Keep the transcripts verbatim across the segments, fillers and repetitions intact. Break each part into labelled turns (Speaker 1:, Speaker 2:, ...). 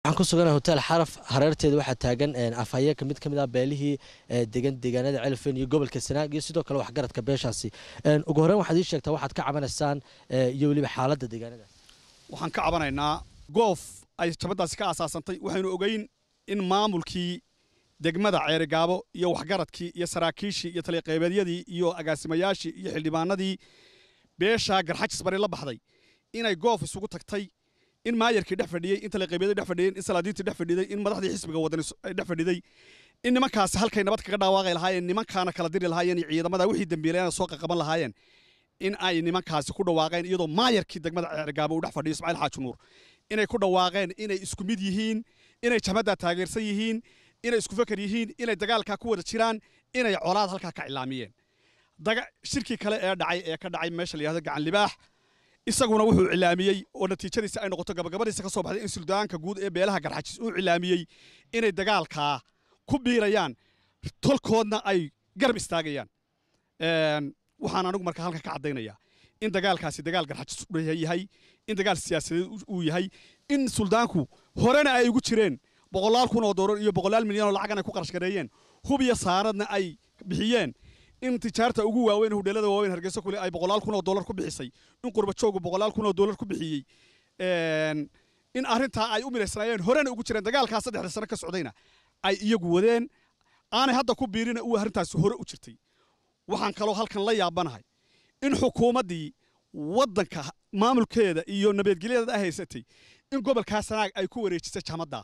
Speaker 1: waxaan ku sugan hotel xaraf hareerteeda waxaa taagan afhayeen ka mid ka mid ah beelihii degan deegaanada Celfin iyo gobolka Sanaag iyo sidoo kale waxgaradka beeshaasi ugu horreyn waxaad ii sheegtaa waxaad ka cabanaysaan iyo waliba xaaladda deegaanada
Speaker 2: waxaan ka cabanaynaa goof ay jabadaasi ka asaasantay waxaynu ogeyn in maamulkii degmada Ceerigaabo iyo waxgaradkii iyo saraakiishii iyo taliqeebeedyadii iyo agaasimayaashii iyo xildhibaanadii beesha garxajis bari la baxday inay goof isugu tagtay in maayarkii dhex fadhiyay in taliqeebeedyadii dhex fadhiyeen in salaadiintii dhex fadhiday in madaxdii xisbiga wadani ay dhex fadhiday in nimankaas halkay nabad kaga dhawaaqay lahaayeen nimankaana kala diri lahaayeen ciidamada wixii dambiilayna soo qaban lahaayeen in ay nimankaasi ku dhawaaqeen iyadoo maayarkii degmada Ceerigaabo u dhex fadhiyo Ismaaciil Xaaji Nuur inay ku dhawaaqeen inay isku mid yihiin inay jamada taageersan yihiin inay isku fakar yihiin inay dagaalka ku wada jiraan inay colaad halka ka cilaamiyeen daga shirki kale ee dhacay ee ka dhacay meesha la yiraahdo gacan libaax isaguna wuxuu cilaamiyay oo natiijadiisa ay noqoto gabagabadiisa ka soo baxday in suldaanka guud ee beelaha garxajis uu cilaamiyay inay dagaalka ku biirayaan tolkoodna ay garab istaagayaan een waxaan anigu marka halka ka cadeynaya in dagaalkaasi dagaal garxajis u yahay in dagaal siyaasadeed uu yahay in suldaanku horena ay ugu jireen boqolaal kun oo doolar iyo boqolaal milyan oo lacag ay ku qarash gareeyeen hubiya saaradna ay bixiyeen in tijaarta ugu waaweyn hudheelada waaweyn Hargeysa kule ay boqolaal kun oo doolar ku bixisay in qurba joogu boqolaal kun oo doolar ku bixiyay een in arinta ay u mileysnaayeen horena ugu jireen dagaalka saddex sano ka socdayna ay iyagu wadeen aanay hadda ku biirina uu arintaasi hore u jirtay waxaan kaloo halkan la yaabanahay in xukuumadii wadanka maamulkeeda iyo nabadgelyada ay haysatay in gobolka Sanaag ay ku wareejisay jamada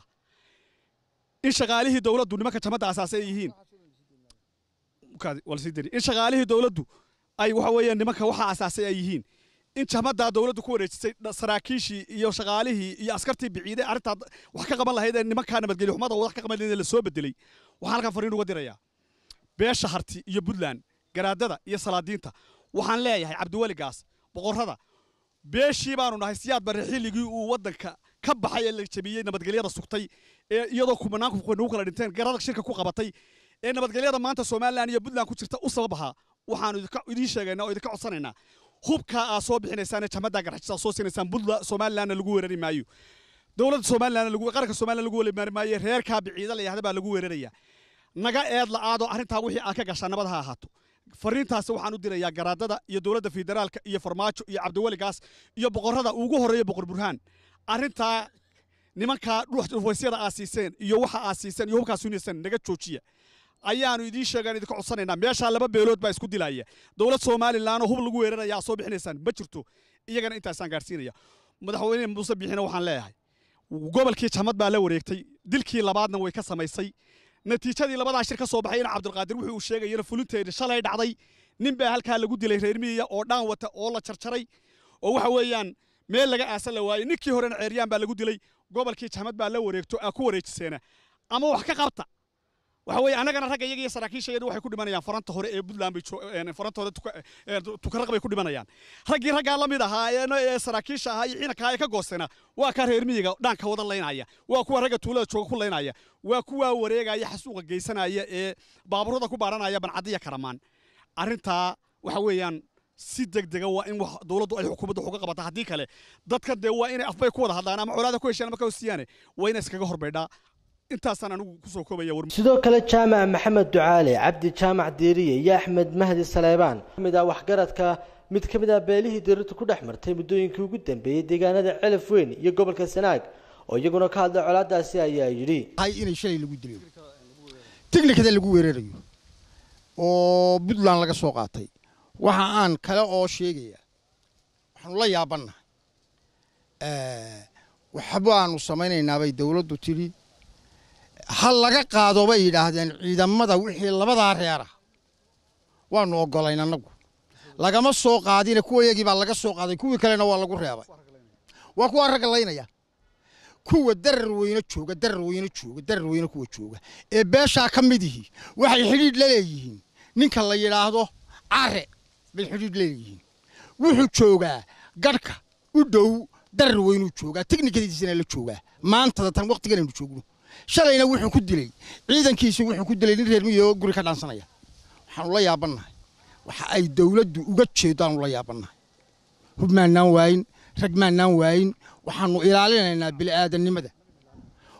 Speaker 2: in shaqaalihii dawladdu nimanka jamada asaasay yihiin walsidiri in shaqaalihii dawladdu ay waxa weeyaan nimanka waxa asaasay ay yihiin in jamada dawladdu ku wareejisay saraakiishii iyo shaqaalihii iyo askartii biciiday arinta wax ka qaban lahayd nimanka nabadgelyo xumada wax ka qaban lahayd la soo bedelay waxaan halkan fariin uga dirayaa beesha harti iyo Puntland garaadada iyo salaadiinta waxaan leeyahay Cabdiwali Gaas boqorada beeshii baanu nahay siyaad bar xilligii uu wadanka ka baxay ee la jabiyay nabadgelyada sugtay ee iyadoo kumanaanku ku kala dhinteen garada shirka ku qabatay ee nabadgelyada maanta Soomaaliland iyo Puntland ku jirta u sababaha waxaanu idin sheegaynaa oo idin ka codsanaynaa hubka aa soo bixinaysaan jamada garxajis soo siinaysaan Puntland Soomaaliland lagu weerari maayo dawladda Soomaaliland lagu qaranka Soomaaliland lagu weerari maayo reerka biciida la yiraahdo baa lagu weeraraya naga eed la aado arinta wixii aan ka gashay nabad ha ahaato fariintaas waxaan u dirayaa garaadada iyo dawladda federaalka iyo farmaajo iyo Cabdiwali Gaas iyo boqorada ugu horeeya boqor Burhaan arinta nimanka dhuuxwaysyada aasiiseen iyo waxa aasiiseen iyo hubkaas unaysan naga joojiya ayaanu idin sheegan idin ka codsanaynaa meesha laba beelood baa isku dilaya dawlad Soomaaliland hub lagu weeraraya soo bixinaysaan ma jirto iyagana intaasaan gaarsiinaya madaxweyne Muuse Biixina waxaan leeyahay gobolkii jamad baa la wareegtay dilkii labaadna way ka samaysay natiijadii labada shir ka soo baxay in Cabdulqaadir wuxuu sheegay in fulinteeda shalay dhacday nin baa halka lagu dilay reer miyiga oo dhaan wata oo la jarjaray oo waxa weeyaan meel laga aasan la waayay ninkii horena ceeriyaan baa lagu dilay gobolkii jamad baa la wareegto aa ku wareejiseena ama wax ka qabta waxa weey anagana rag iyaga iyo saraakiisheedu waxay ku dhimanayaan faranta hore ee Puntland bay farantooda tukaraq bay ku dhimanayaan ragii ragaa la mid ahaa ee saraakiisha ahaa iyo ciidanka ay ka goostena waa ka reer miyiga dhaanka wada leynaya waa kuwa raga tuulada jooga ku leynaya waa kuwa wareegaya xasuuqa geysanaya ee baabuurada ku baaranaya bancadiya karamaan arinta waxa weeyaan si degdeg ah waa in wax dawladdu ay xukuumadda uga qabato hadii kale dadka de waa inay afbay ku wada hadlaan ama colaada ku heshaan ama ka hoosiyaan waa inay iskaga horbeydhaa intaasaan anigu ku soo koobaya war
Speaker 1: sidoo kale jaamac maxamed ducaale cabdi jaamac diiriye iyo axmed mahdi saleebaan mid ah waxgaradka mid ka mid ah beelihii dirirtu ku dhex martay muddooyinkii ugu dambeeyay deegaanada Celfin iyo gobolka Sanaag oo iyaguna ka hadlay colaadaasi ayaa yiri
Speaker 3: hay inay shalay lagu dilay tiknikada lagu weerarayo oo Puntland laga soo qaatay waxa aan kale oo sheegaya waxaan la yaabanahay ee waxbaanu samaynaynaa bay dawladdu tiri hal laga qaado bay yiraahdeen ciidamada wixii labada reer ah waanu ogolayna anagu lagama soo qaadina kuwayagii baa laga soo qaaday kuwii kalena waa lagu reebay waa kuwa rag laynaya kuwa darar weyna jooga darar weyna jooga darar weyna kuwa jooga ee beesha ka mid yihiin waxay xiriir la leeyihiin ninka la yiraahdo Are bay xiriir la leeyihiin wuxuu joogaa garka u dhow darar weynu jooga tiknikadiisana la jooga maanta tan waqtigan aynu joogno shalayna wuxuu ku dilay ciidankiisu wuxuu ku dilay nin reer miyo guri ka dhaansanaya waxaan la yaabanahay waxa ay dawladdu uga jeedaan la yaabanahay hubmaanaan waayin ragmaanaan waayin waxaanu ilaalinaynaa bil aadanimada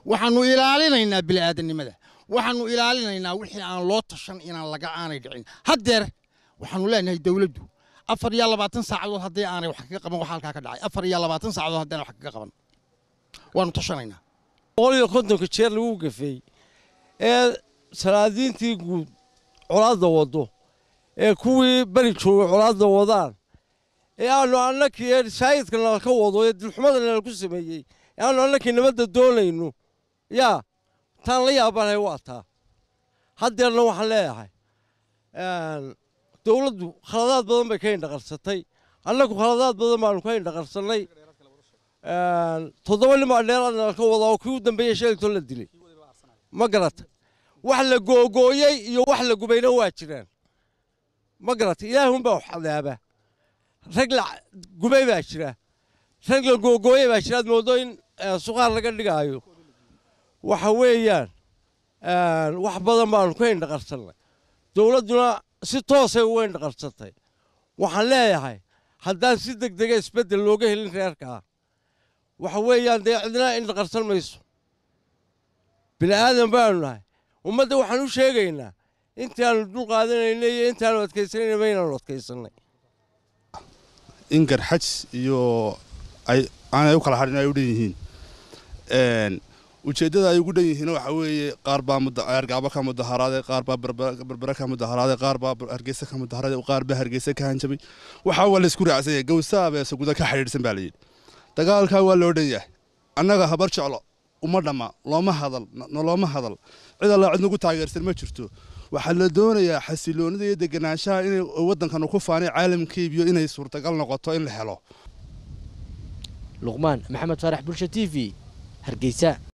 Speaker 3: waxaanu ilaalinaynaa bini'aadanimada waxaanu ilaalinaynaa wixii aan loo tashan inaan laga aanay dhicin haddeer waxaanu leenahay dawladdu afar iyo labaatan saacadood haddii aanay wax kaga qaban waxa halkaa ka dhacay afar iyo labaatan saacadood haddii aanay wax kaga qaban waanu tashanaynaa
Speaker 4: boqol iyo kontonka jeer lagu gafay ee salaadiintii guud colaadda wado ee kuwii beri joogay colaadda wadaan ee aanu annakii ee shaahidka nala ka wado ee dilxumada nala ku sameeyey ee aanu annakii nabadda doonayno yaa taan la yaabanahay waa taa haddeerna waxaan leeyahay dawladdu khaladaad badan bay ka indhaqarsatay annagu khaladaad badan baanu ka indhaqarsannay toddoba nin baa dheeraad nala ka wadaa oo kii u dambeeyey sheegtoo la dilay ma garata wax la googooyey iyo wax la gubayna waa jiraan ma garata ilaahunbaa wax cadaaba rag la gubay baa jira rag la googooyey baa jira aad moodo in suqaar laga dhigaayo waxa weeyaan wax badan baanu ka indhaqarsannay dawladduna si toosay uga indhaqarsatay waxaan leeyahay haddaan si deg dega isbeddel looga helin reerkaa waxa weeyaan dee cidna indhaqarsan mayso bini aadan baanu nahay ummadda waxaan u sheegaynaa intaanu dul qaadanayna iyo intaanu adkaysanayna ma inaanu adkaysannay
Speaker 5: in garxaj iyo ay aanay u kala hadhin ay u dhan yihiin ujeeddada ay ugu dhan yihiin waxa weeye qaar baa argaabo ka mudaharaaday qaar baa berbera ka mudaharaaday qaar baa hargeysa ka mudaharaaday qaar baa hargeysa ka hanjabay waxaa waa la isku raacsan yahay gowsaab ee saguda ka xidhiidhsan baa la yidhi dagaalkaa waa loo dhan yahay annaga habar jeclo uma dhamma looma hadal nolooma hadal cid alla cid nagu taageersan ma jirto waxaa la doonayaa xasiloonida iyo deganaanshaha inay waddankan ku faanay caalamka iibiyo inay suurtagal noqoto in la helo
Speaker 1: luqmaan maxamed faarax bulsha t v hargeysa.